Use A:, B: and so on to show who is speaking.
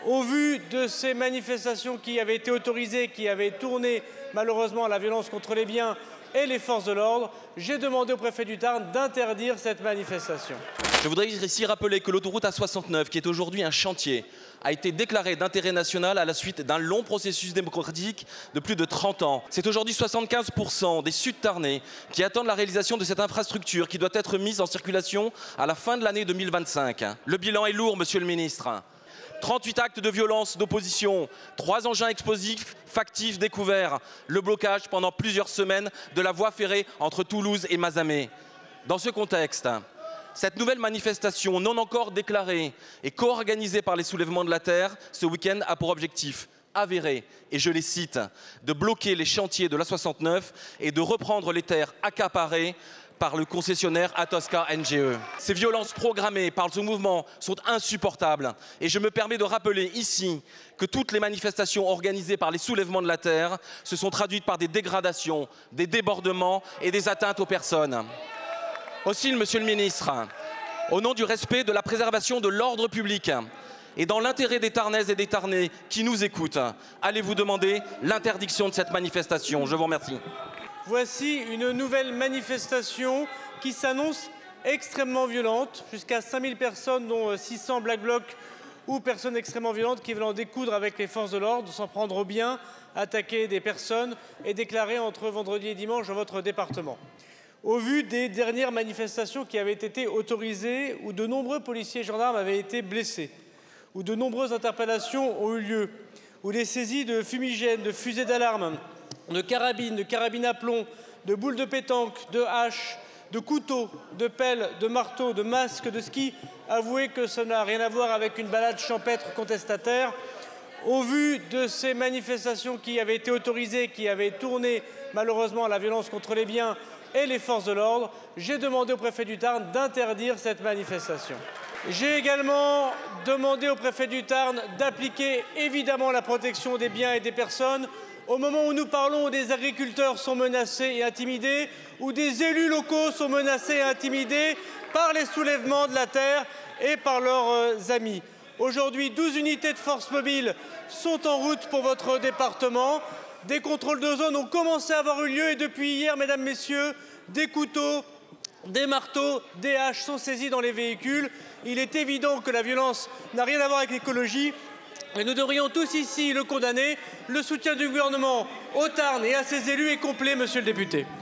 A: Au vu de ces manifestations qui avaient été autorisées, qui avaient tourné malheureusement à la violence contre les biens et les forces de l'ordre, j'ai demandé au préfet du Tarn d'interdire cette manifestation.
B: Je voudrais ici rappeler que l'autoroute A69, qui est aujourd'hui un chantier, a été déclarée d'intérêt national à la suite d'un long processus démocratique de plus de 30 ans. C'est aujourd'hui 75% des Sud-Tarnais qui attendent la réalisation de cette infrastructure qui doit être mise en circulation à la fin de l'année 2025. Le bilan est lourd, monsieur le ministre. 38 actes de violence d'opposition, 3 engins explosifs factifs découverts, le blocage pendant plusieurs semaines de la voie ferrée entre Toulouse et Mazamet. Dans ce contexte, cette nouvelle manifestation non encore déclarée et co-organisée par les soulèvements de la terre ce week-end a pour objectif avéré, et je les cite, de bloquer les chantiers de l'A69 et de reprendre les terres accaparées par le concessionnaire Atosca NGE. Ces violences programmées par ce mouvement sont insupportables et je me permets de rappeler ici que toutes les manifestations organisées par les soulèvements de la terre se sont traduites par des dégradations, des débordements et des atteintes aux personnes. Aussi, monsieur le ministre, au nom du respect de la préservation de l'ordre public et dans l'intérêt des Tarnaises et des Tarnais qui nous écoutent, allez-vous demander l'interdiction de cette manifestation? Je vous remercie.
A: Voici une nouvelle manifestation qui s'annonce extrêmement violente. Jusqu'à 5000 personnes, dont 600 Black Blocs ou personnes extrêmement violentes qui veulent en découdre avec les forces de l'ordre, s'en prendre au bien, attaquer des personnes et déclarer entre vendredi et dimanche dans votre département. Au vu des dernières manifestations qui avaient été autorisées, où de nombreux policiers et gendarmes avaient été blessés, où de nombreuses interpellations ont eu lieu, où des saisies de fumigènes, de fusées d'alarme, de carabines à plomb, de boules de pétanque, de haches, de couteaux, de pelles, de marteaux, de masques de ski. Avouez que ça n'a rien à voir avec une balade champêtre contestataire. Au vu de ces manifestations qui avaient été autorisées, qui avaient tourné malheureusement à la violence contre les biens et les forces de l'ordre, j'ai demandé au préfet du Tarn d'interdire cette manifestation. J'ai également demandé au préfet du Tarn d'appliquer évidemment la protection des biens et des personnes. Au moment où nous parlons, où des agriculteurs sont menacés et intimidés, où des élus locaux sont menacés et intimidés par les soulèvements de la terre et par leurs amis. Aujourd'hui, 12 unités de force mobile sont en route pour votre département. Des contrôles de zone ont commencé à avoir eu lieu et depuis hier, mesdames, messieurs, des couteaux, des marteaux, des haches sont saisis dans les véhicules. Il est évident que la violence n'a rien à voir avec l'écologie. Et nous devrions tous ici le condamner. Le soutien du gouvernement au Tarn et à ses élus est complet, monsieur le député.